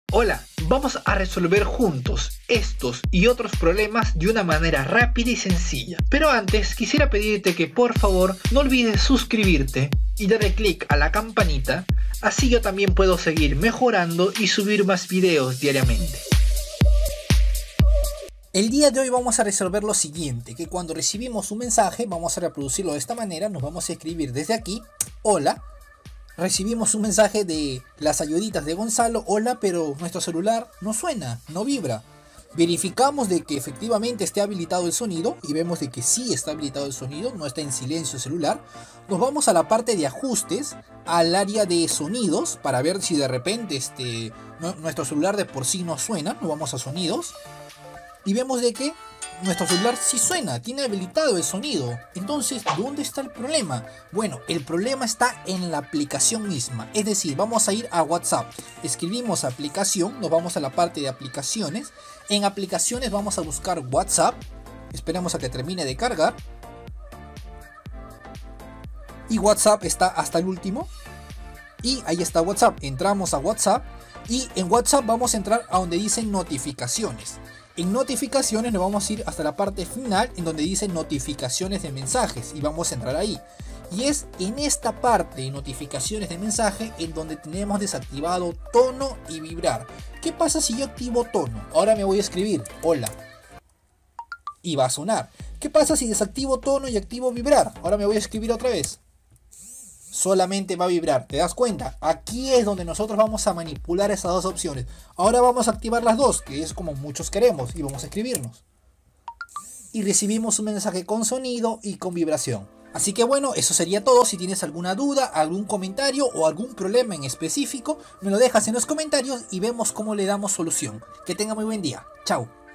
Hola, vamos a resolver juntos estos y otros problemas de una manera rápida y sencilla. Pero antes quisiera pedirte que por favor no olvides suscribirte y darle clic a la campanita, así yo también puedo seguir mejorando y subir más videos diariamente. El día de hoy vamos a resolver lo siguiente, que cuando recibimos un mensaje vamos a reproducirlo de esta manera, nos vamos a escribir desde aquí, hola. Recibimos un mensaje de las ayuditas de Gonzalo, hola, pero nuestro celular no suena, no vibra. Verificamos de que efectivamente esté habilitado el sonido y vemos de que sí está habilitado el sonido, no está en silencio el celular. Nos vamos a la parte de ajustes, al área de sonidos, para ver si de repente nuestro celular de por sí no suena. Nos vamos a sonidos y vemos de que nuestro celular sí suena, tiene habilitado el sonido. Entonces, ¿dónde está el problema? Bueno, el problema está en la aplicación misma. Es decir, vamos a ir a WhatsApp. Escribimos aplicación, nos vamos a la parte de aplicaciones. En aplicaciones vamos a buscar WhatsApp. Esperamos a que termine de cargar. Y WhatsApp está hasta el último. Y ahí está WhatsApp. Entramos a WhatsApp. Y en WhatsApp vamos a entrar a donde dice notificaciones. En notificaciones nos vamos a ir hasta la parte final en donde dice notificaciones de mensajes y vamos a entrar ahí. Y es en esta parte de notificaciones de mensaje en donde tenemos desactivado tono y vibrar. ¿Qué pasa si yo activo tono? Ahora me voy a escribir hola y va a sonar. ¿Qué pasa si desactivo tono y activo vibrar? Ahora me voy a escribir otra vez. Solamente va a vibrar, ¿te das cuenta? Aquí es donde nosotros vamos a manipular esas dos opciones. Ahora vamos a activar las dos, que es como muchos queremos, y vamos a escribirnos. Y recibimos un mensaje con sonido y con vibración. Así que bueno, eso sería todo. Si tienes alguna duda, algún comentario o algún problema en específico, me lo dejas en los comentarios y vemos cómo le damos solución. Que tenga muy buen día. Chao.